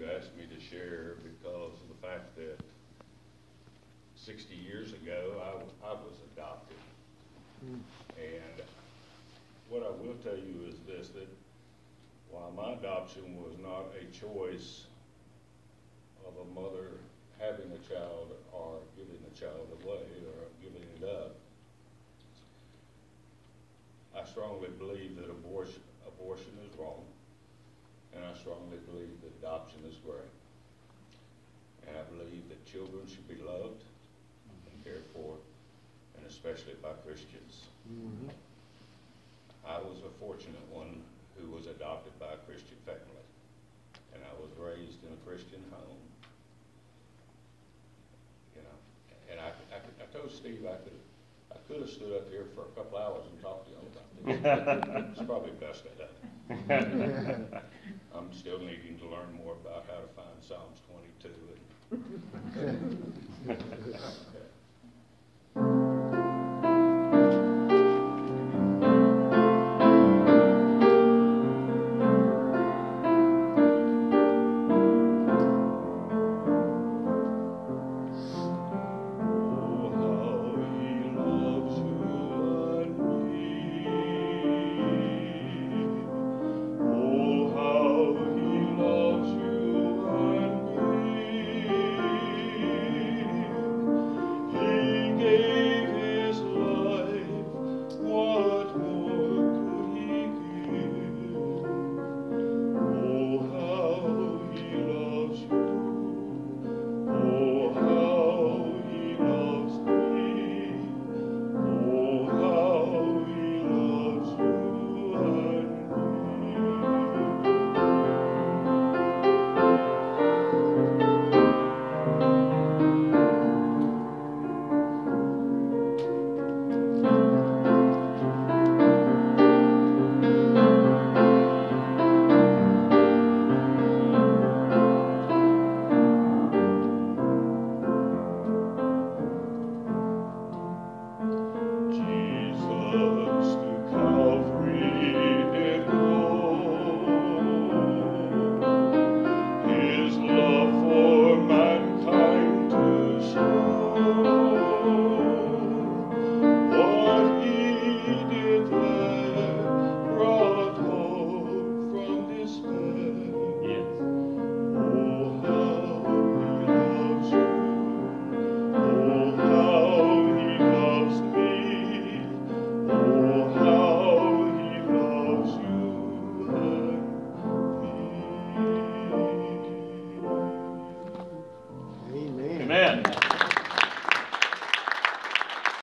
asked me to share because of the fact that 60 years ago, I was adopted. And what I will tell you is this, that while my adoption was not a choice of a mother having a child or giving the child away or giving it up, I strongly believe that abortion is wrong, and I strongly believe that adoption is great. And I believe that children should be loved and cared for, and especially by Christians. Mm-hmm. I was a fortunate one who was adopted by a Christian family, and I was raised in a Christian home. You know, and I told Steve I could have stood up here for a couple hours and talked to him about this. It's probably best I done.